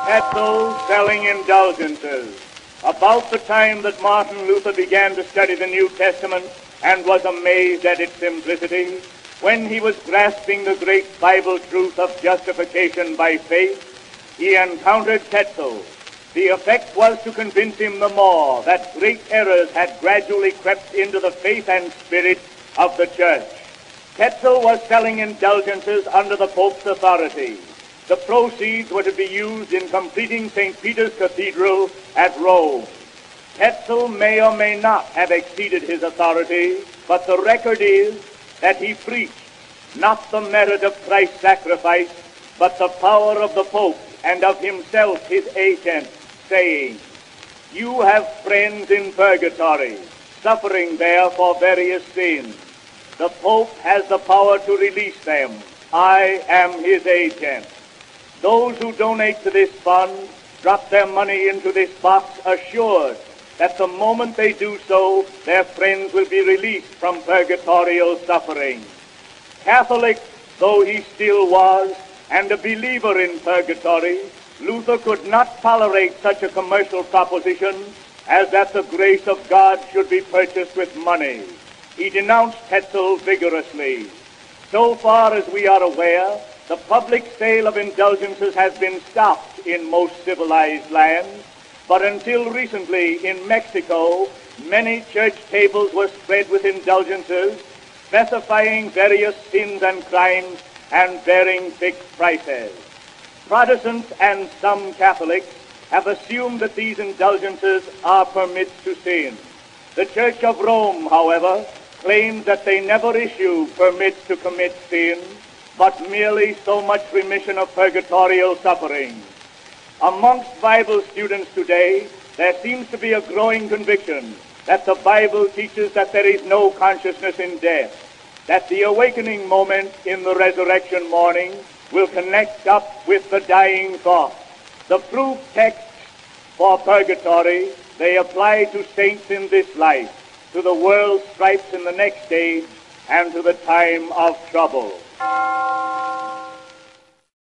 Tetzel selling indulgences. About the time that Martin Luther began to study the New Testament and was amazed at its simplicity, when he was grasping the great Bible truth of justification by faith, he encountered Tetzel. The effect was to convince him the more that great errors had gradually crept into the faith and spirit of the church. Tetzel was selling indulgences under the Pope's authority. The proceeds were to be used in completing St. Peter's Cathedral at Rome. Tetzel may or may not have exceeded his authority, but the record is that he preached not the merit of Christ's sacrifice, but the power of the Pope and of himself his agent, saying, "You have friends in purgatory, suffering there for various sins. The Pope has the power to release them. I am his agent. Those who donate to this fund drop their money into this box, assured that the moment they do so, their friends will be released from purgatorial suffering." Catholic though he still was, and a believer in purgatory, Luther could not tolerate such a commercial proposition as that the grace of God should be purchased with money. He denounced Tetzel vigorously. So far as we are aware, the public sale of indulgences has been stopped in most civilized lands, but until recently in Mexico, many church tables were spread with indulgences, specifying various sins and crimes and bearing fixed prices. Protestants and some Catholics have assumed that these indulgences are permits to sin. The Church of Rome, however, claims that they never issue permits to commit sin, but merely so much remission of purgatorial suffering. Amongst Bible students today, there seems to be a growing conviction that the Bible teaches that there is no consciousness in death, that the awakening moment in the resurrection morning will connect up with the dying thought. The proof texts for purgatory, they apply to saints in this life, to the world's stripes in the next age, and to the time of trouble.